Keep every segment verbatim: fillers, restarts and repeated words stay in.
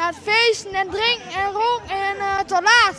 gaat feesten en drinken en roken en uh, tot laat.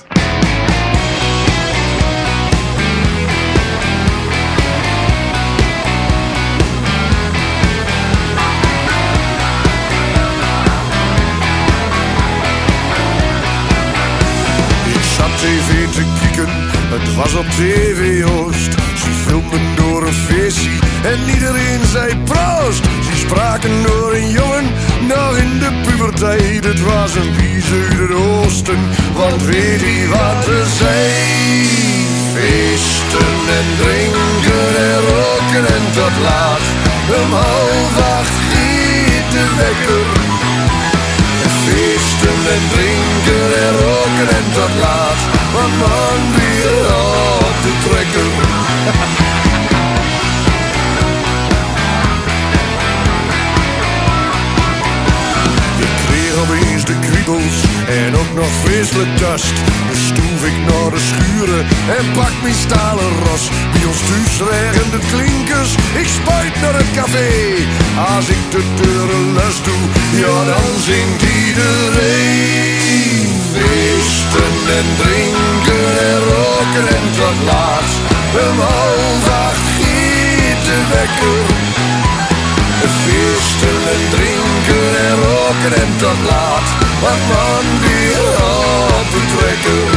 Ik zat tv te kijken, het was op T V Oost. Ze filmden door een feestje en iedereen zei proost. Ze spraken door een jongen, nog in de puberteit. Het was een wies uit het oosten, want weet je wat ze zei? Feesten en drinken en roken en tot laat. Om half acht giet de wekker. Feesten en drinken en roken en tot laat, want man weer op de trekker. Ik kreeg opeens de kriebels en ook nog vreselijk dorst. Dus stoef ik naar de schuren en pak mijn stalen ros. Bij ons thuis regen de klinkers, ik spuit naar het café. Als ik de deuren los doe, ja dan zingt iedereen. Feesten en drinken en roken en tot laat. Om half acht giet de wekker. Feesten en drinken en roken en tot laat. Want man weer op de trekker.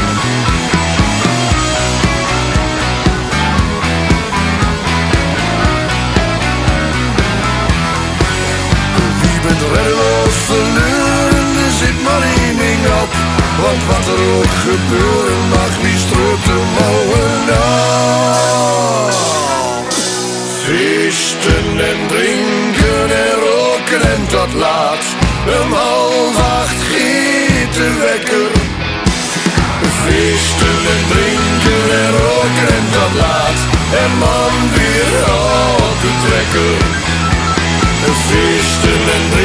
Wie bent reddeloos verloren, er zit maar één ding op. Want wat er ook gebeuren mag, wie stroopt de mouwen af. Feesten en drinken en roken en tot laat. Om half acht giet de wekker. Feesten en drinken en roken en tot laat. En man weer op de trekker. Feesten en drinken.